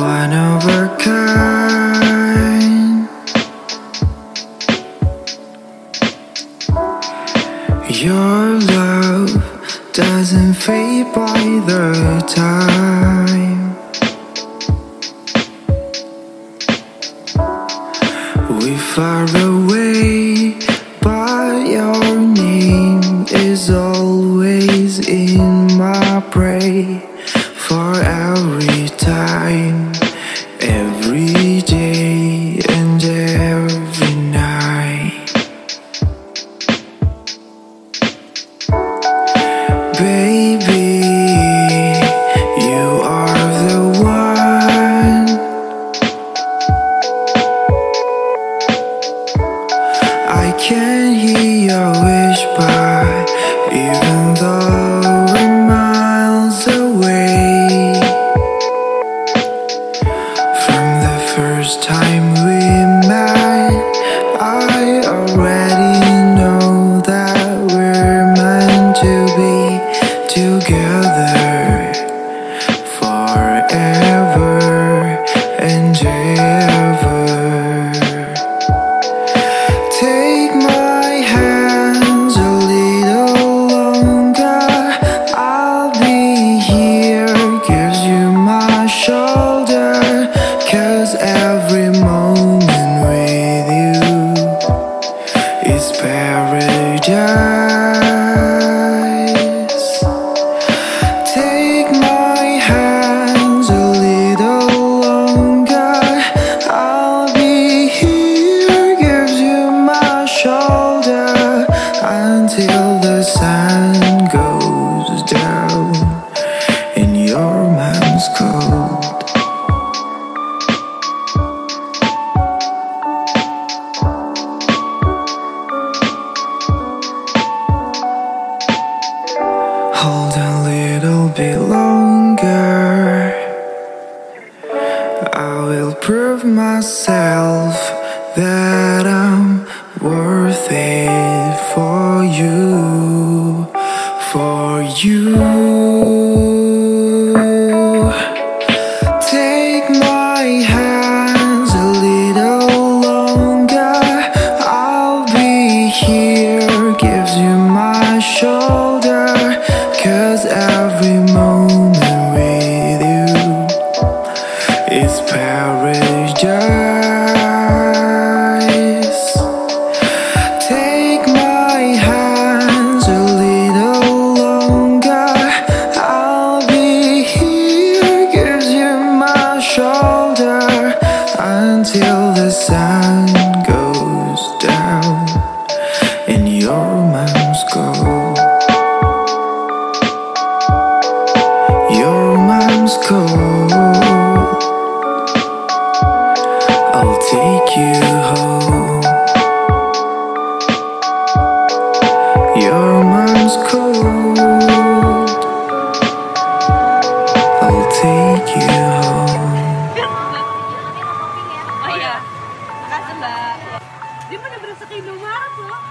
one of a kind. Your love doesn't fade by the time. We're far away, but your name is always in my brain. For every time, every day and every night. Baby, you are the one. I can hear your wish, but even though we're miles away from the first time we met, I already know that we're meant to be together forever and ever. Take my hands a little longer. I'll be here, gives you my shoulder. 'Cause every moment with you is paradise. Take my hands a little longer. I'll be here, gives you my shoulder, until the sun goes down and your mind's cold. Hold a little bit longer. I will prove myself that I'm worth it for you, for you. Take my hands a little longer. I'll be here, gives you my shoulder. 'Cause every moment with you is paradise. Take my hands a little longer. I'll be here, gives you my shoulder, until the sun goes down and your mind's cold. Your mind's cold. I'll take you home. Your mind's cold. I'll take you home. Oh iya, makasih Mbak. Dia bener-bener sekilo banget loh.